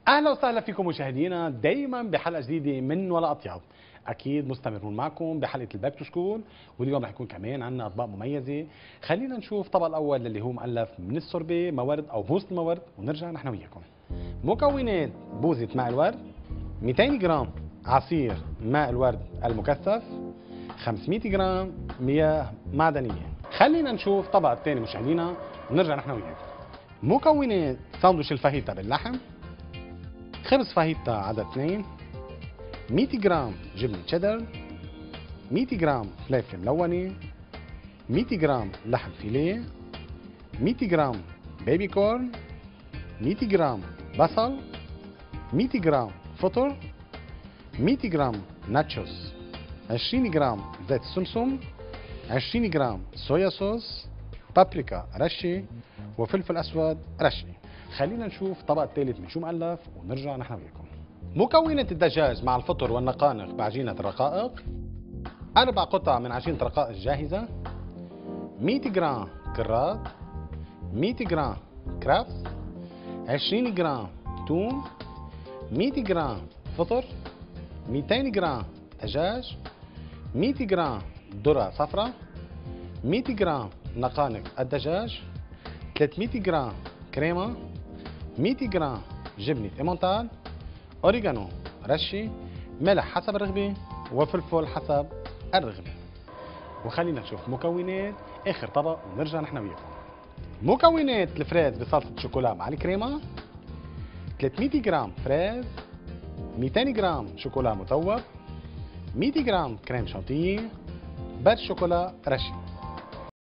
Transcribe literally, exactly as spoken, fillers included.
اهلا وسهلا فيكم مشاهدينا دايما بحلقه جديده من ولا اطيب. اكيد مستمرون معكم بحلقه الباك تو سكول، واليوم رح يكون كمان عندنا اطباق مميزه. خلينا نشوف الطبق الاول اللي هو مؤلف من السوربي ماء ورد او بوست ماء ورد، ونرجع نحن وياكم. مكونات: بوزه ماء الورد، مئتين جرام عصير ماء الورد المكثف، خمسمئة جرام مياه معدنيه. خلينا نشوف الطبق الثاني مشاهدينا ونرجع نحن وياكم. مكونات: ساندويش الفاهيتا باللحم، خبز فاهيتا عدد اثنين، مئة جرام جبنة تشيدر، مئة جرام فليفل ملونة، مئة جرام لحم فيليه، مئة جرام بيبي كورن، مئة جرام بصل، مئة جرام فطر، مئة جرام ناتشوز، عشرين جرام زيت السمسم، عشرين جرام صويا صوص، بابريكا رشة، وفلفل أسود رشة. خلينا نشوف الطبق الثالث من شو مؤلف ونرجع نحن وياكم. مكونات الدجاج مع الفطر والنقانق بعجينة الرقائق، أربع قطع من عجينة رقائق جاهزة، مئة جرام كرات، مئة جرام كرافس، عشرين جرام توم، مئة جرام فطر، مئتين جرام دجاج، مئة جرام ذرة صفراء، مئة جرام نقانق الدجاج، ثلاثمئة جرام كريمة، مئة جرام جبنة ايمونتال، اوريجانو رشة، ملح حسب الرغبة، وفلفل حسب الرغبة. وخلينا نشوف مكونات اخر طبق ونرجع نحن وياكم. مكونات: الفريز بصلصة شوكولا مع الكريمة، ثلاثمئة جرام فريز، مئتين جرام شوكولا مذوب، مئة جرام كريم شانتيه، بر شوكولا رشة.